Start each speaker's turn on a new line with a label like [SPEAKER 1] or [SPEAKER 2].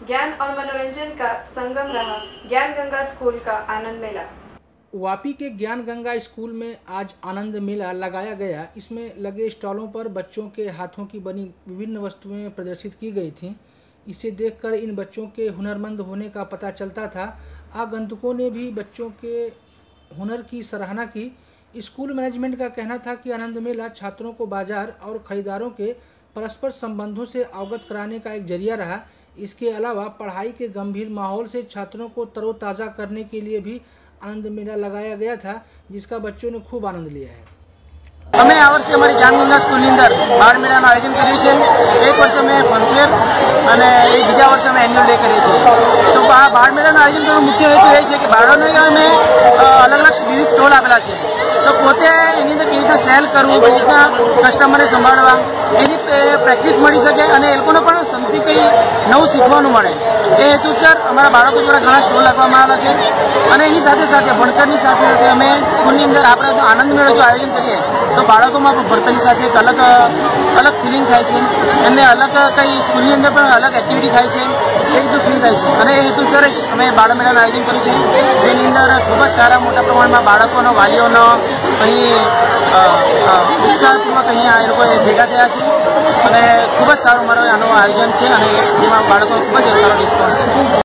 [SPEAKER 1] ज्ञान और मनोरंजन का संगम रहा ज्ञान गंगा स्कूल का आनंद मेला।
[SPEAKER 2] वापी के ज्ञान गंगा स्कूल में आज आनंद मेला लगाया गया। इसमें लगे स्टॉलों पर बच्चों के हाथों की बनी विभिन्न वस्तुएं प्रदर्शित की गई थीं। इसे देखकर इन बच्चों के हुनरमंद होने का पता चलता था। आगंतुकों ने भी बच्चों के हुनर की सराहना की। स्कूल मैनेजमेंट का कहना था कि आनंद मेला छात्रों को बाजार और खरीदारों के परस्पर संबंधों से अवगत कराने का एक जरिया रहा। इसके अलावा पढ़ाई के गंभीर माहौल से छात्रों को तरोताज़ा करने के लिए भी आनंद मेला लगाया गया था, जिसका बच्चों ने खूब आनंद लिया है।
[SPEAKER 3] અમે આ વર્ષે અમારી જ્ઞાન ગંગા સ્કૂલની અંદર બાળ મેળાનું આયોજન કર્યું છે। એક વર્ષે અમે ફનફેર અને બીજા વર્ષે અમે એન્યુઅલ ડે કરીએ છીએ। તો આ બાળ મેળાનું આયોજન કરવાનો મુખ્ય હેતુ એ છે કે બાળકોને અમે અલગ અલગ વિવિધ સ્ટોલ આપેલા છે, તો પોતે એની અંદર કેવી રીતે સેલ કરવું, કેવી રીતના કસ્ટમરને સંભાળવા, એની પ્રેક્ટિસ મળી શકે અને એ લોકોને પણ સમથી કંઈ નવું શીખવાનું મળે। એ હેતુસર અમારા બાળકો દ્વારા ઘણા સ્ટોલ આપવામાં આવેલા છે અને એની સાથે સાથે ભણતરની સાથે સાથે અમે સ્કૂલની અંદર આપણે આનંદ મેળો જો આયોજન કરીએ તો બાળકોમાં ભણતરની સાથે એક અલગ ફિલિંગ થાય છે, એમને અલગ કંઈ સ્કૂલની અંદર પણ અલગ એક્ટિવિટી થાય છે, એ રીતનું ફીલ થાય છે અને એ હેતુસર જ અમે બાળ મેળાનું આયોજન કર્યું છે, જેની અંદર ખૂબ જ સારા મોટા પ્રમાણમાં બાળકોનો વાલીઓનો અહીં ઉત્સાહપૂર્વક અહીંયા એ લોકો ભેગા થયા છે અને ખૂબ જ સારું મારું આનું આયોજન છે અને જેમાં બાળકો ખૂબ જ સારો રિસ્પોન્સ છે।